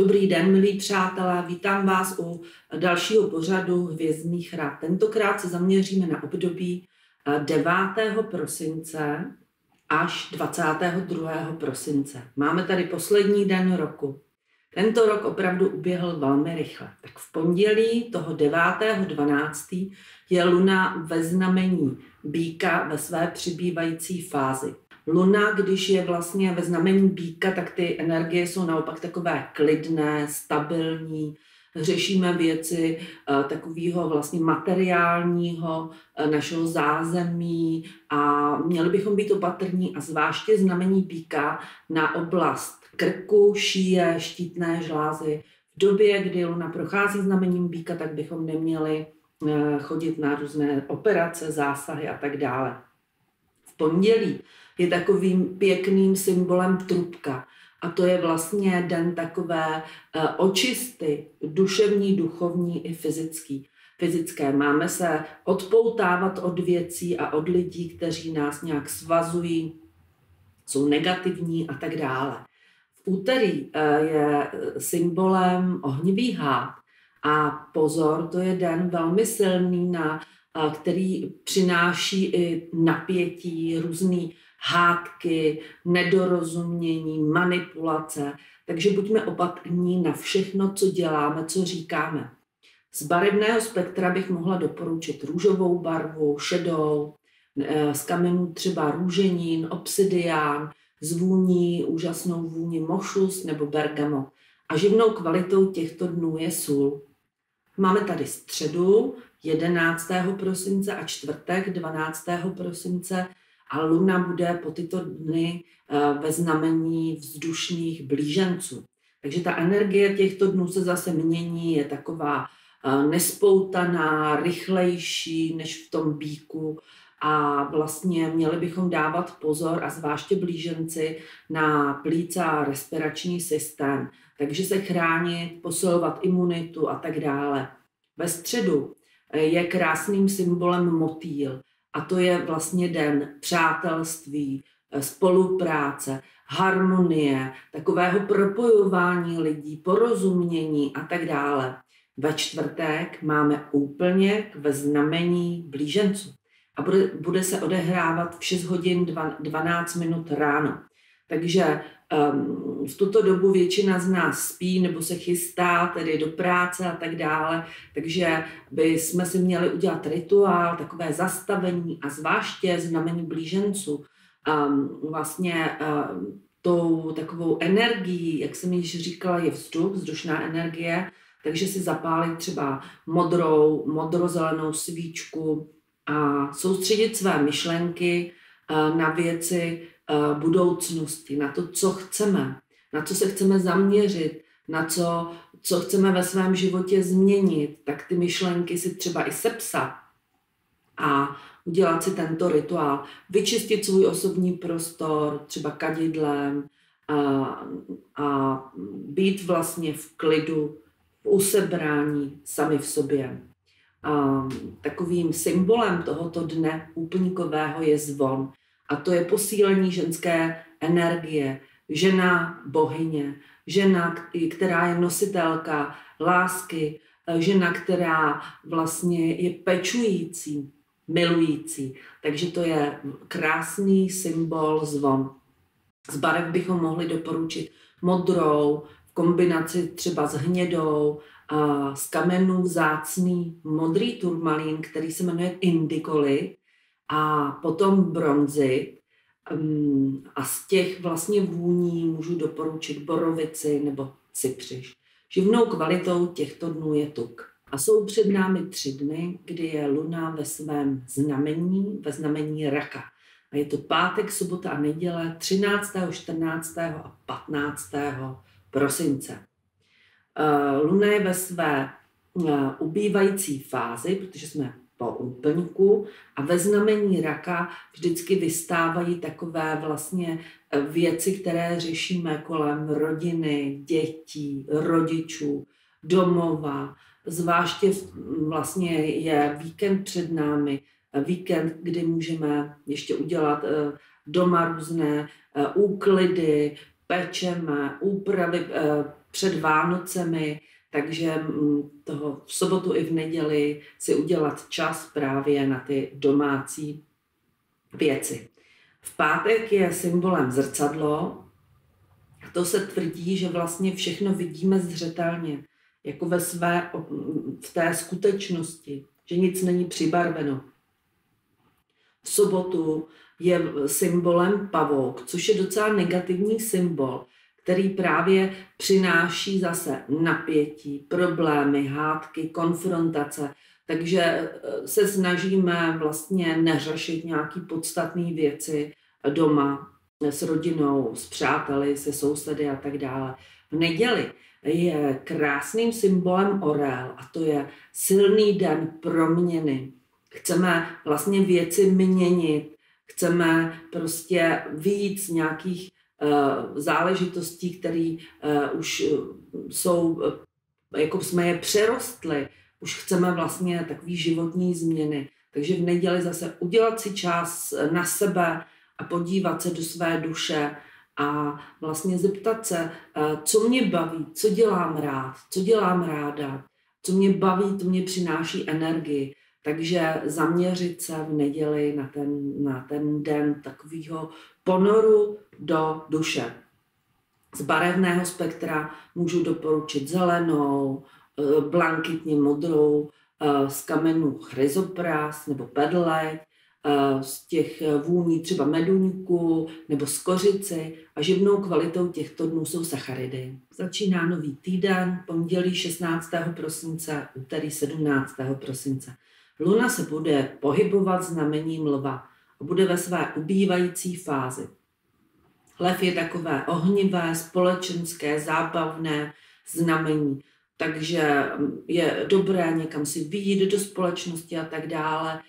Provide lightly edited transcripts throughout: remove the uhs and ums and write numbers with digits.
Dobrý den, milí přátelé, vítám vás u dalšího pořadu Hvězdných rad. Tentokrát se zaměříme na období 9. prosince až 22. prosince. Máme tady poslední den roku. Tento rok opravdu uběhl velmi rychle. Tak v pondělí toho 9.12. je Luna ve znamení Býka ve své přibývající fázi. Luna, když je vlastně ve znamení Býka, tak ty energie jsou naopak takové klidné, stabilní. Řešíme věci takového vlastně materiálního našeho zázemí a měli bychom být opatrní a zvláště znamení Býka na oblast krku, šíje, štítné žlázy. V době, kdy Luna prochází znamením Býka, tak bychom neměli chodit na různé operace, zásahy a tak dále. V pondělí je takovým pěkným symbolem trubka. A to je vlastně den takové očisty, duševní, duchovní i fyzické. Máme se odpoutávat od věcí a od lidí, kteří nás nějak svazují, jsou negativní a tak dále. V úterý je symbolem ohnivý hád. A pozor, to je den velmi silný, který přináší i napětí, různý hádky, nedorozumění, manipulace. Takže buďme opatrní na všechno, co děláme, co říkáme. Z barevného spektra bych mohla doporučit růžovou barvu, šedou, z kamenů třeba růženín, obsidián, z vůní, úžasnou vůni mošus nebo bergamot. A živnou kvalitou těchto dnů je sůl. Máme tady středu 11. prosince a čtvrtek 12. prosince a Luna bude po tyto dny ve znamení vzdušných blíženců. Takže ta energie těchto dnů se zase mění, je taková nespoutaná, rychlejší než v tom Býku a vlastně měli bychom dávat pozor a zvláště blíženci na plíce a respirační systém. Takže se chránit, posilovat imunitu a tak dále. Ve středu je krásným symbolem motýl a to je vlastně den přátelství, spolupráce, harmonie, takového propojování lidí, porozumění a tak dále. Ve čtvrtek máme úplněk ve znamení blíženců a bude se odehrávat v 6 hodin 12 minut ráno. Takže v tuto dobu většina z nás spí nebo se chystá tedy do práce a tak dále, takže bychom si měli udělat rituál, takové zastavení a zvláště znamení blíženců. Vlastně tou takovou energií, jak jsem již říkala, je vzduch, vzdušná energie, takže si zapálit třeba modrozelenou svíčku a soustředit své myšlenky na věci budoucnosti, na to, co chceme, na co se chceme zaměřit, na co chceme ve svém životě změnit, tak ty myšlenky si třeba i sepsat a udělat si tento rituál, vyčistit svůj osobní prostor, třeba kadidlem a být vlastně v klidu, v usebrání sami v sobě. Takovým symbolem tohoto dne úplňkového je zvon. A to je posílení ženské energie, žena bohyně, žena, která je nositelka lásky, žena, která vlastně je pečující, milující. Takže to je krásný symbol zvon. Z barev bychom mohli doporučit modrou, v kombinaci třeba s hnědou, z kamenů vzácný modrý turmalín, který se jmenuje indikolit, a potom bronzit a z těch vlastně vůní můžu doporučit borovici nebo cypřiš. Živnou kvalitou těchto dnů je tuk. A jsou před námi 3 dny, kdy je Luna ve svém znamení, ve znamení raka. A je to pátek, sobota a neděle 13., 14. a 15. prosince. Luna je ve své ubývající fázi, protože jsme po úplňku a ve znamení raka vždycky vystávají takové vlastně věci, které řešíme kolem rodiny, dětí, rodičů, domova. Zvláště vlastně je víkend před námi, víkend, kdy můžeme ještě udělat doma různé úklidy, pečeme, úpravy před Vánocemi, takže toho v sobotu i v neděli si udělat čas právě na ty domácí věci. V pátek je symbolem zrcadlo. To se tvrdí, že vlastně všechno vidíme zřetelně, jako v té skutečnosti, že nic není přibarveno. V sobotu je symbolem pavouk, což je docela negativní symbol, který právě přináší zase napětí, problémy, hádky, konfrontace. Takže se snažíme vlastně neřešit nějaké podstatné věci doma s rodinou, s přáteli, se sousedy a tak dále. V neděli je krásným symbolem orel a to je silný den proměny. Chceme vlastně věci měnit, chceme prostě víc nějakých záležitostí, které už jsou, jako jsme je přerostli, už chceme vlastně takové životní změny. Takže v neděli zase udělat si čas na sebe a podívat se do své duše a vlastně zeptat se, co mě baví, co dělám rád, co dělám ráda, co mě baví, to mě přináší energii. Takže zaměřit se v neděli na ten den takového ponoru do duše. Z barevného spektra můžu doporučit zelenou, blankitně modrou, z kamenů chryzopras nebo perlek, z těch vůní třeba meduňku nebo z kořici a živnou kvalitou těchto dnů jsou sacharidy. Začíná nový týden, pondělí 16. prosince, úterý 17. prosince. Luna se bude pohybovat znamením lva a bude ve své ubývající fázi. Lev je takové ohnivé, společenské, zábavné znamení, takže je dobré někam si vyjít do společnosti a tak dále.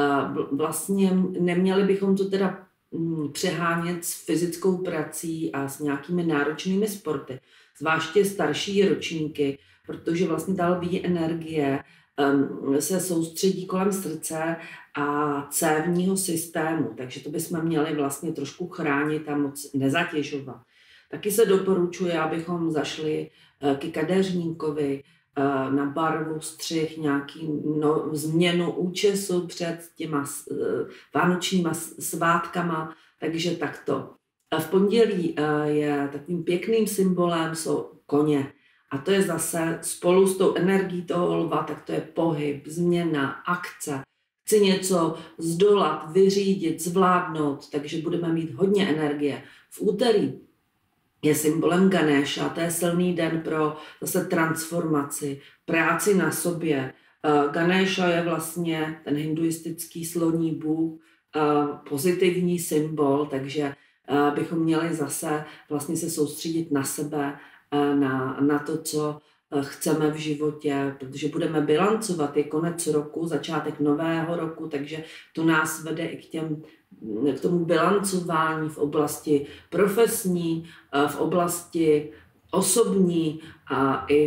Vlastně neměli bychom to teda přehánět s fyzickou prací a s nějakými náročnými sporty, zvláště starší ročníky, protože vlastně ta lví energie se soustředí kolem srdce a cévního systému, takže to bychom měli vlastně trošku chránit a moc nezatěžovat. Taky se doporučuje, abychom zašli ke kadeřníkovi na barvu, střih, nějaký změnu účesu před těma vánočníma svátkama, takže takto. V pondělí je takovým pěkným symbolem jsou koně. A to je zase spolu s tou energií toho lva, tak to je pohyb, změna, akce. Chci něco zdolat, vyřídit, zvládnout, takže budeme mít hodně energie. V úterý je symbolem Ganesha, to je silný den pro zase transformaci, práci na sobě. Ganesha je vlastně ten hinduistický sloní bůh, pozitivní symbol, takže bychom měli zase vlastně se soustředit na sebe, na to, co chceme v životě, protože budeme bilancovat, je konec roku, začátek nového roku, takže to nás vede i k tomu bilancování v oblasti profesní, v oblasti osobní a i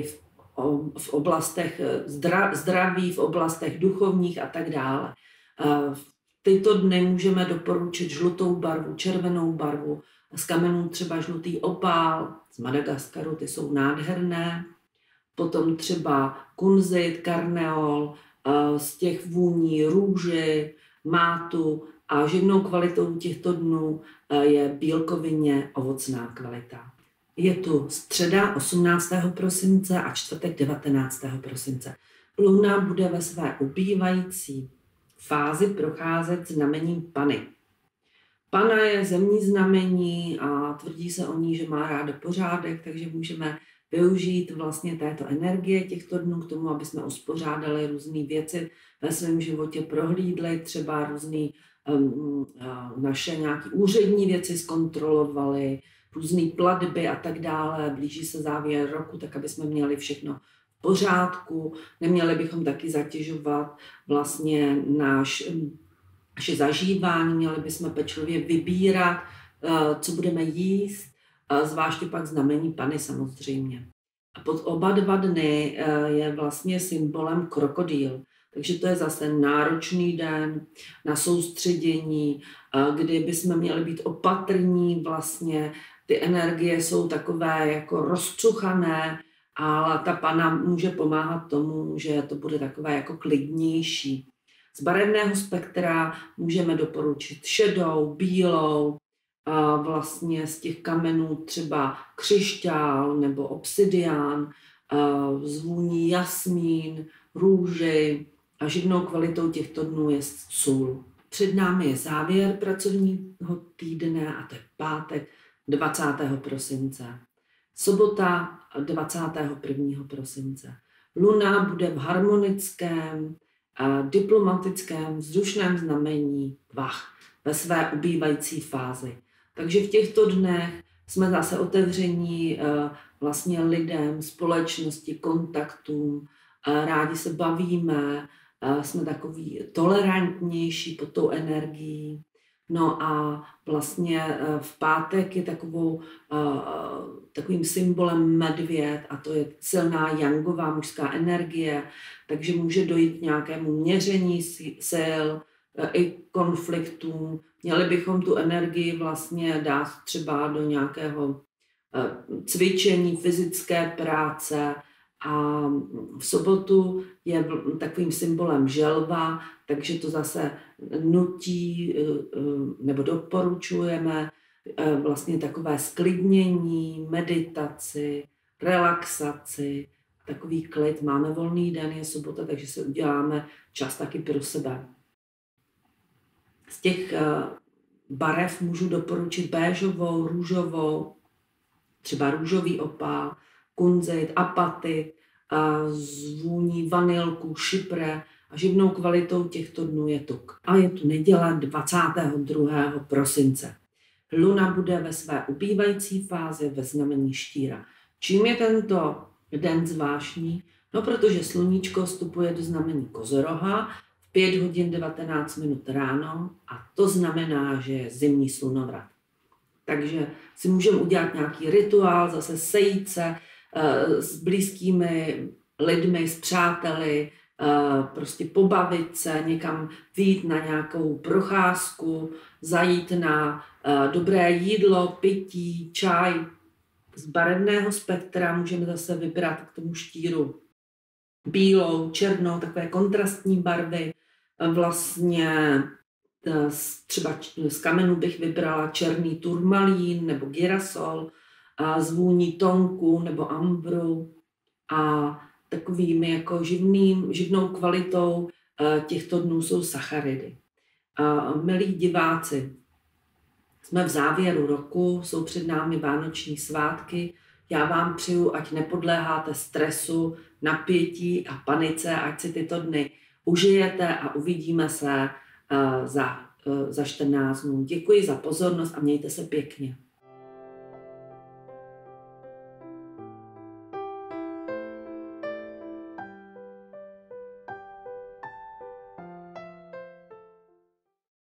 v oblastech zdraví, v oblastech duchovních a tak dále. V tyto dny můžeme doporučit žlutou barvu, červenou barvu, z kamenů třeba žlutý opál, z Madagaskaru, ty jsou nádherné. Potom třeba kunzit, karneol, z těch vůní růže, mátu a živnou kvalitou těchto dnů je bílkovině ovocná kvalita. Je tu středa 18. prosince a čtvrtek 19. prosince. Luna bude ve své ubývající fázi procházet znamením Pany. Pana je zemní znamení a tvrdí se o ní, že má ráda pořádek, takže můžeme využít vlastně této energie těchto dnů k tomu, aby jsme uspořádali různé věci ve svém životě, prohlídli třeba různé naše nějaké úřední věci, zkontrolovali, různé platby a tak dále. Blíží se závěr roku, tak aby jsme měli všechno v pořádku. Neměli bychom taky zatěžovat vlastně naše zažívání, měli bychom pečlivě vybírat, co budeme jíst, zvláště pak znamení Pany samozřejmě. A pod oba dva dny je vlastně symbolem krokodýl. Takže to je zase náročný den na soustředění, kdy bychom měli být opatrní vlastně ty energie jsou takové jako rozcuchané, ale ta pana může pomáhat tomu, že to bude takové jako klidnější. Z barevného spektra můžeme doporučit šedou, bílou, vlastně z těch kamenů třeba křišťál nebo obsidián, zvůní jasmín, růži a živnou kvalitou těchto dnů je sůl. Před námi je závěr pracovního týdne a to je pátek 20. prosince. Sobota 21. prosince. Luna bude v harmonickém, diplomatickém, vzdušném znamení Vach ve své ubývající fázi. Takže v těchto dnech jsme zase otevření vlastně lidem, společnosti, kontaktům, rádi se bavíme, jsme takový tolerantnější pod tou energií. No a vlastně v pátek je takovým symbolem medvěd a to je silná jangová mužská energie, takže může dojít k nějakému měření sil i konfliktům. Měli bychom tu energii vlastně dát třeba do nějakého cvičení, fyzické práce. A v sobotu je takovým symbolem želva, takže to zase nutí nebo doporučujeme vlastně takové sklidnění, meditaci, relaxaci, takový klid. Máme volný den, je sobota, takže si uděláme čas taky pro sebe. Z těch barev můžu doporučit béžovou, růžovou, třeba růžový opál, kunzit, apatit, zvůní vanilku, šipre a živnou kvalitou těchto dnů je tuk. A je tu neděle 22. prosince. Luna bude ve své ubývající fázi ve znamení štíra. Čím je tento den zvláštní? No, protože sluníčko vstupuje do znamení kozoroha v 5 hodin 19 minut ráno a to znamená, že je zimní slunovrat. Takže si můžeme udělat nějaký rituál, zase sejít se s blízkými lidmi, s přáteli, prostě pobavit se, někam vyjít na nějakou procházku, zajít na dobré jídlo, pití, čaj. Z barevného spektra můžeme zase vybrat k tomu štíru bílou, černou, takové kontrastní barvy. Vlastně třeba z kamenů bych vybrala černý turmalín nebo girasol, zvůní tonku nebo ambru a takovými jako živnou kvalitou těchto dnů jsou sacharidy. Milí diváci, jsme v závěru roku, jsou před námi vánoční svátky. Já vám přeju, ať nepodléháte stresu, napětí a panice, ať si tyto dny užijete a uvidíme se za 14 dnů. Děkuji za pozornost a mějte se pěkně.